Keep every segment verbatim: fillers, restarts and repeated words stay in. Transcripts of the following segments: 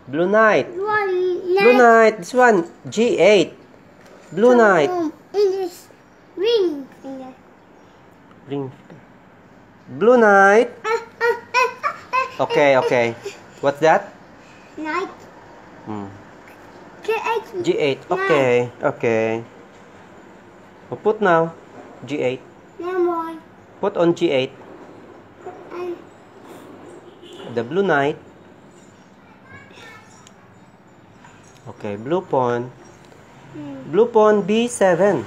Blue Knight. One Blue Knight. This one. G eight. Blue Knight. In this ring finger. Ring. Blue Knight. Okay, okay. What's that? Knight. Hmm. G eight. G eight. Okay, okay. We'll put now. G eight. No more. Put on G eight. And The Blue Knight. Okay, blue pawn. hmm. Blue pawn B seven.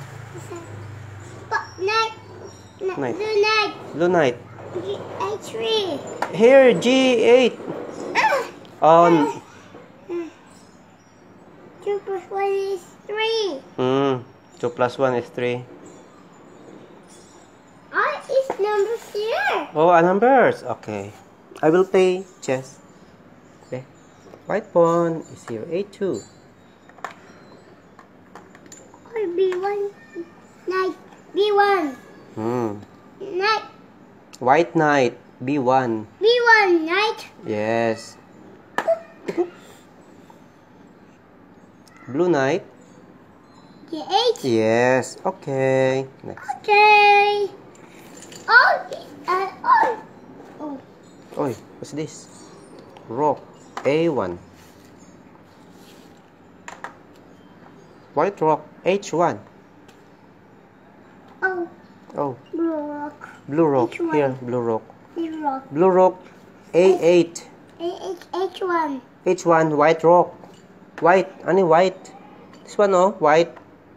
But knight. Knight. Blue knight. Blue Knight. G eight three. Here, G eight. On. Two plus one is three. Hmm. two plus one is three. I is number here. Oh, a numbers. Okay. I will play chess. Okay. White pawn is here. A two. Or B one. Knight. B one. Hmm. Knight. White knight. B one. B one. Knight. Yes. Blue knight. G eight. Yes. Okay. Next. Okay. Oh, uh, oh. Oh. Oi, what's this? Rook. A one. White rook. H one. Oh. Oh. Blue rock. Blue rook. H one. Here. Blue rook. Blue rock. Blue rook. A eight. A H H one. H one. White rook. White. Any white? This one, oh. White.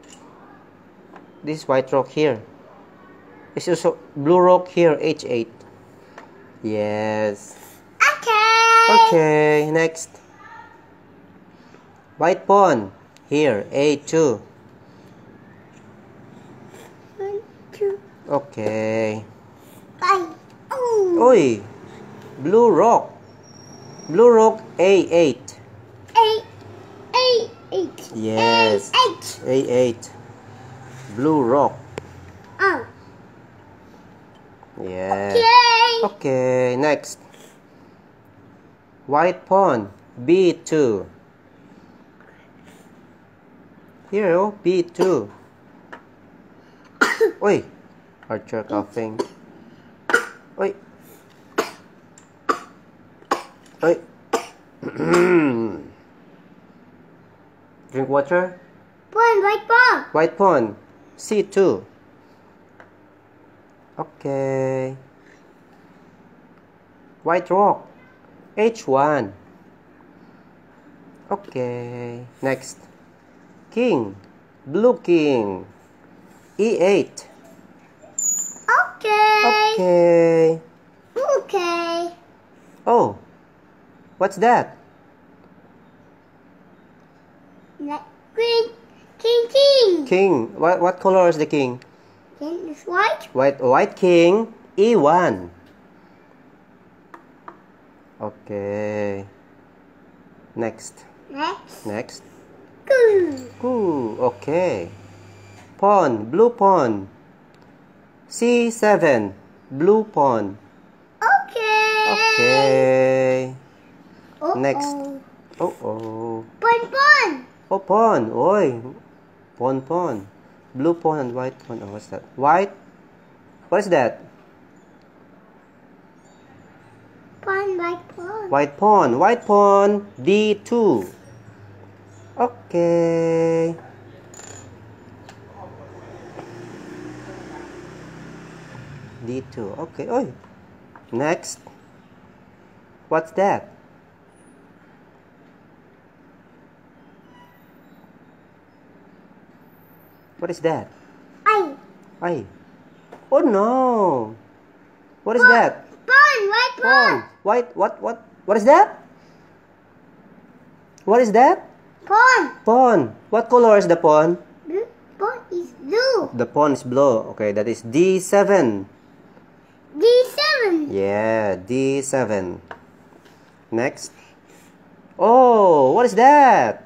This white rook here. It's also blue rook here. H eight. Yes. Okay. Okay. Next. White pawn. Here. A two. One, two, Okay. five. Oh. Oi. Blue rook. Blue rook. A eight. Eight. Eight. Eight. Yes. Eight. A eight. Blue rook. Oh. Yeah. Okay. Okay. Next. White pawn. B two. Here, oh. B two. Oi. Archer coughing. Oi. Oi. Drink water. One white ball. White pawn. C two. Okay. White rook. H one. Okay. Next. King. Blue king. E eight. Okay. Okay. Okay. Oh. What's that? Like green. King. King. King. What, what color is the king? King is white. White, white king. E one. Okay. Next. Next. Next. Good. Ooh, okay. Pawn. Blue pawn. C seven. Blue pawn. Okay. Okay. Uh-oh. Next. Oh, oh. Bon bon. Oh, pawn. Oi. Pawn, pawn. Blue pawn and white pawn. Oh, what's that? White. What is that? Pawn, white pawn. White pawn. White pawn. D two. Okay. D two. Okay. Oi. Next. What's that? What is that? I. Ay. Oh no. What is Pawn. that? Pawn, white pawn. Pawn. White. What? What? What is that? What is that? Pawn. Pawn. What color is the pawn? Blue. Pawn is blue. The pawn is blue. Okay, that is D seven. D seven. Yeah, D seven. Next. Oh, what is that?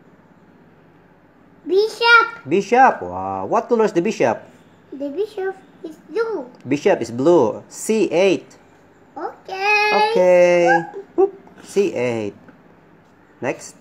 Bishop. Bishop. Wow. What color is the bishop? The bishop is blue. Bishop is blue. C eight. Okay. Okay. Whoop. C eight. Next.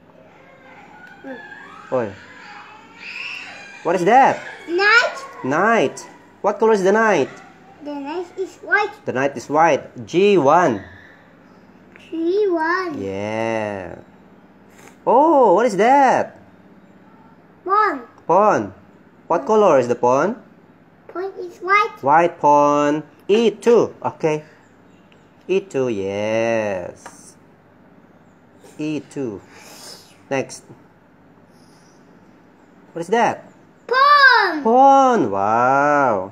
Oh. What is that? Knight. Knight. What color is the knight? The knight is white. The knight is white. G one. G one. Yeah. Oh, what is that? Pawn. Pawn. What color is the pawn? Pawn is white. White pawn. E two. Okay. E two, yes. E two. Next. What is that? Pawn. Pawn. Wow.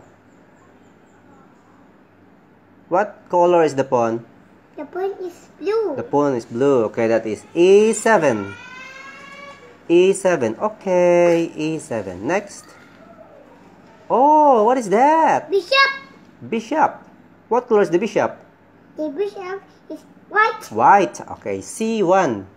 What color is the pawn? The pawn is blue. The pawn is blue. Okay, that is E seven. E seven. Okay, E seven. Next. Oh, what is that? Bishop. Bishop. What color is the bishop? The bishop is white. White. Okay, C one.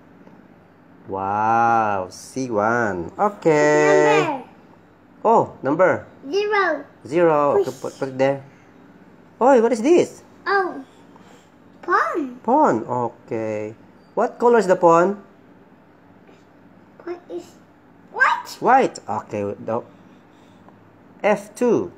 Wow, C one. Okay. Number Oh, number. zero. Zero. Okay, put, put it there. Oh, what is this? Oh. Pawn. Pawn. Okay. What color is the pawn? Pawn is white. White. Okay. The F two.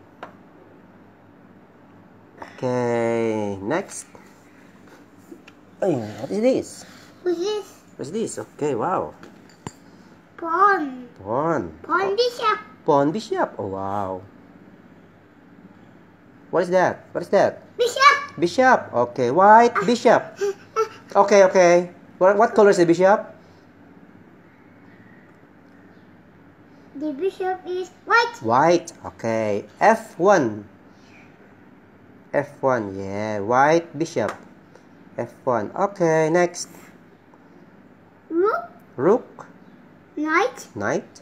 Okay. Next. Ay, what is this? Who's this? What is this? Okay. Wow. Pawn. Pawn. Pawn bishop. Pawn bishop. Oh, wow. What is that? What is that? Bishop. Bishop. Okay. White bishop. Okay. Okay. What, what color is the bishop? The bishop is white. White. Okay. F one. F one. Yeah. White bishop. F one. Okay. Next. Rook. Rook. Knight. Knight.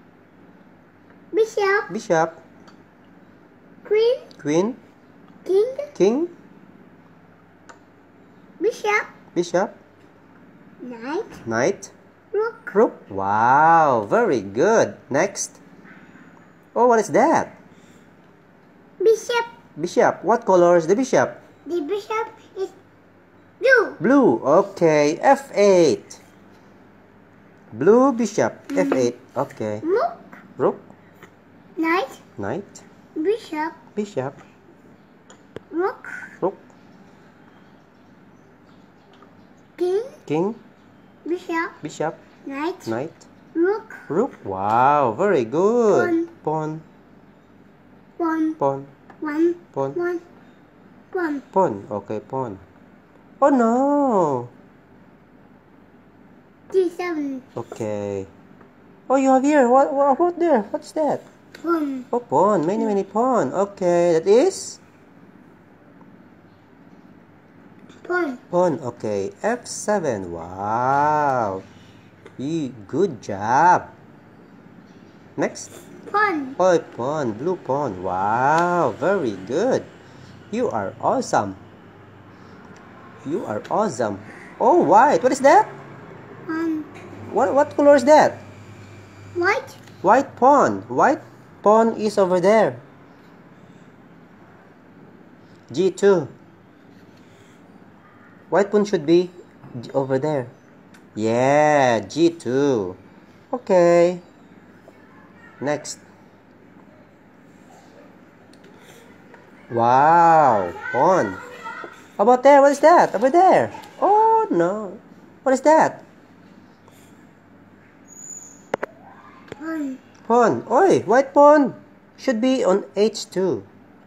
Bishop. Bishop. Queen. Queen. King. King. Bishop. Bishop. Knight. Knight. Rook. Rook. Wow. Very good. Next. Oh, what is that? Bishop. Bishop. What color is the bishop? The bishop is blue. Blue. Okay. F eight. Blue bishop. F eight. Okay. Rook. Rook. Knight. Knight. Bishop. Bishop. Rook. Rook. King. King. Bishop. Bishop. Knight. Knight. Rook. Rook. Wow. Very good. Pawn. One. Pawn. One. Pawn. One. One. Pawn. Okay. Pawn. Oh no. G seven. Okay. Oh, you have here. What? What about there? What's that? One. Oh, pawn. Many, many pawn. Okay. That is Pawn. pawn. Okay. F seven. Wow. You, good job. Next. Pawn. Oh, pawn. Blue pawn. Wow. Very good. You are awesome. You are awesome. Oh, white. What is that? One. What, what color is that? White. White pawn. White pawn is over there. G two. White pawn should be G- over there. Yeah, G two. Okay. Next. Wow, pawn. How about there? What is that? Over there. Oh, no. What is that? Pawn. Pawn. Oi, white pawn should be on H two.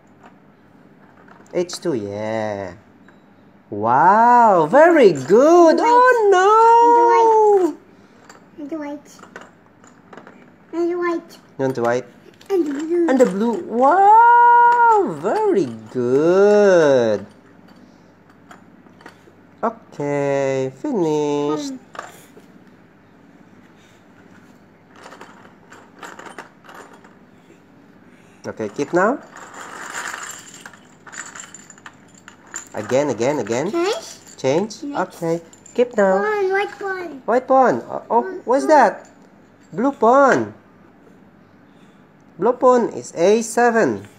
H two, yeah. Wow, very good. Oh no. And the white. And the white. You want the white? And the blue. And the blue. Wow, very good. Okay, finished. Okay, keep now. Again, again, again. Change. Change. Next. Okay, keep now. Pawn. White pawn. White pawn. Oh, oh, what's that? Blue pawn. Blue pawn is A seven.